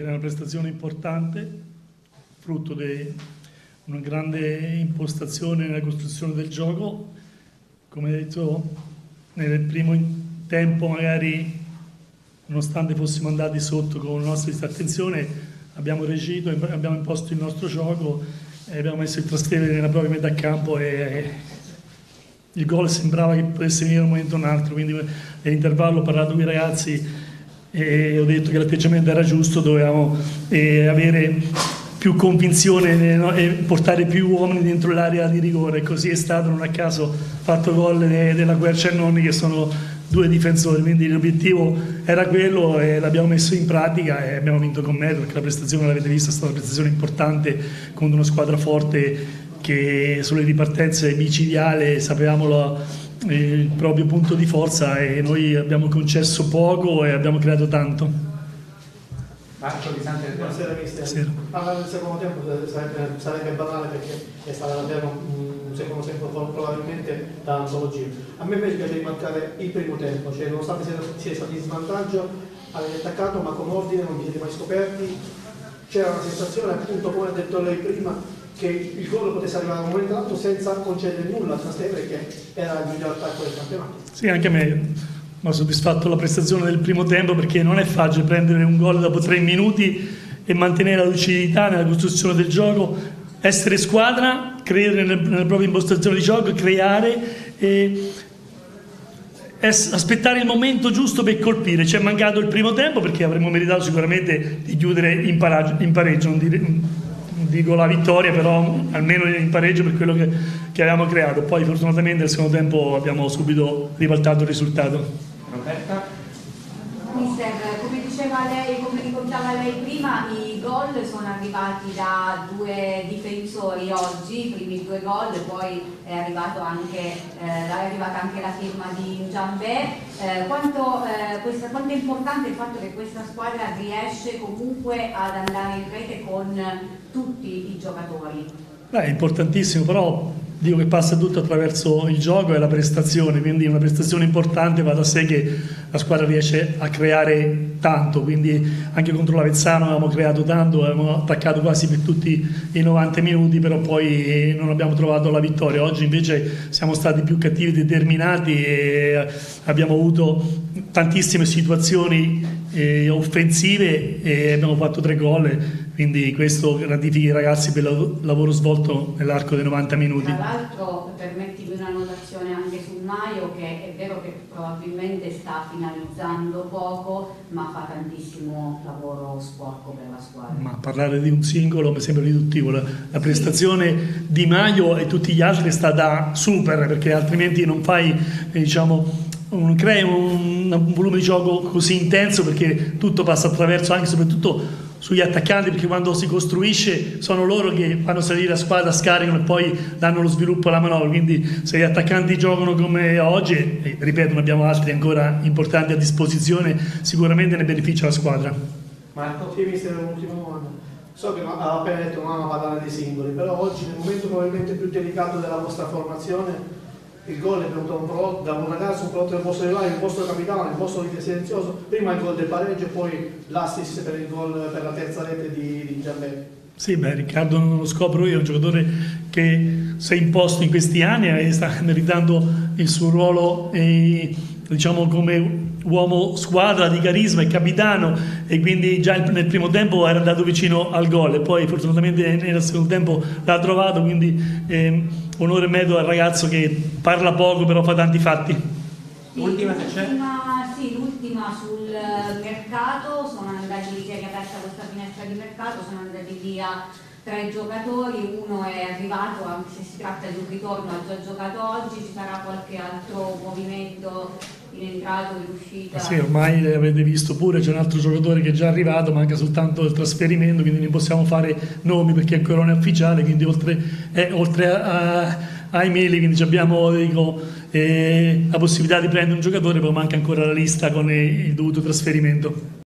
per una prestazione importante, frutto di una grande impostazione nella costruzione del gioco. Come detto, nel primo tempo magari, nonostante fossimo andati sotto con la nostra disattenzione, abbiamo reagito, abbiamo imposto il nostro gioco e abbiamo messo il trastevere nella propria metà campo e il gol sembrava che potesse venire un momento o un altro, quindi nell'intervallo ho parlato con i ragazzi e ho detto che l'atteggiamento era giusto, dovevamo avere più convinzione e portare più uomini dentro l'area di rigore. Così è stato, non a caso fatto gol della Quercia e Nonni, che sono due difensori, quindi l'obiettivo era quello e l'abbiamo messo in pratica e abbiamo vinto con merito, perché la prestazione, l'avete vista, è stata una prestazione importante contro una squadra forte che sulle ripartenze micidiali sapevamo il proprio punto di forza e noi abbiamo concesso poco e abbiamo creato tanto. Marco Di Sante. Buonasera mister. Parlare del secondo tempo sarebbe banale, perché è stato davvero un secondo tempo probabilmente da antologia. A me invece piace rimarcare il primo tempo, cioè nonostante sia stati in svantaggio avete attaccato ma con ordine, non vi siete mai scoperti. C'era una sensazione, appunto, come ha detto lei prima, che il gol potesse arrivare a un momento dato senza concedere nulla a Trastevere, che era il miglior attacco del campionato. Sì, anche a me mi ha soddisfatto la prestazione del primo tempo, perché non è facile prendere un gol dopo 3 minuti e mantenere la lucidità nella costruzione del gioco, essere squadra, credere nella propria impostazione di gioco, creare e aspettare il momento giusto per colpire. Ci è mancato il primo tempo, perché avremmo meritato sicuramente di chiudere in pareggio, non dico la vittoria, però almeno in pareggio per quello che avevamo creato. Poi fortunatamente nel secondo tempo abbiamo subito ribaltato il risultato. Roberta? Mister, come diceva lei, come ricordava lei prima, i gol sono arrivati da 2 difensori oggi, i primi 2 gol, poi è arrivata anche la firma di Giambè. Quanto è importante il fatto che questa squadra riesce comunque ad andare in rete con tutti i giocatori? È importantissimo, però dico che passa tutto attraverso il gioco e la prestazione, quindi una prestazione importante va da sé che la squadra riesce a creare tanto, quindi anche contro l'Avezzano avevamo creato tanto, avevamo attaccato quasi per tutti i 90 minuti, però poi non abbiamo trovato la vittoria. Oggi invece siamo stati più cattivi, determinati e abbiamo avuto tantissime situazioni offensive e abbiamo fatto 3 gol, quindi questo gratifica i ragazzi per il lavoro svolto nell'arco dei 90 minuti. Tra l'altro, permettimi una notazione anche sul Maio, che è vero che probabilmente sta finalizzando poco, ma fa tantissimo lavoro sporco per la squadra. Ma parlare di un singolo mi sembra riduttivo. La prestazione di Maio e tutti gli altri è stata super, perché altrimenti non fai, non crei un volume di gioco così intenso, perché tutto passa attraverso, anche e soprattutto sugli attaccanti, perché quando si costruisce sono loro che fanno salire la squadra, scaricano e poi danno lo sviluppo alla manovra. Quindi se gli attaccanti giocano come oggi, e ripeto, ne abbiamo altri ancora importanti a disposizione, sicuramente ne beneficia la squadra. Marco? Sì, mister, un'ultima domanda. So che ha appena detto non ama parlare dei singoli, però oggi, nel momento probabilmente più delicato della vostra formazione, il gol è venuto da un ragazzo, un prodotto del vostro rivale, il vostro capitano, il vostro leader silenzioso, prima il gol del pareggio e poi l'assist per il gol per la terza rete di Giambè. Sì, Riccardo non lo scopro io, è un giocatore che si è imposto in questi anni e sta meritando il suo ruolo come uomo squadra di carisma e capitano, e quindi già nel primo tempo era andato vicino al gol e poi fortunatamente nel secondo tempo l'ha trovato, quindi onore e merito al ragazzo che parla poco però fa tanti fatti. L'ultima se c'è? Sì, l'ultima sul mercato, sono andati, si è riaperta questa finestra di mercato, sono andati via 3 giocatori, uno è arrivato, anche se si tratta di un ritorno, ha già giocato oggi, ci sarà qualche altro movimento in entrata o in uscita? Sì, ormai avete visto pure, c'è un altro giocatore che è già arrivato, manca soltanto il trasferimento, quindi non possiamo fare nomi perché ancora non è ufficiale, quindi oltre ai mail, quindi abbiamo la possibilità di prendere un giocatore, poi manca ancora la lista con il dovuto trasferimento.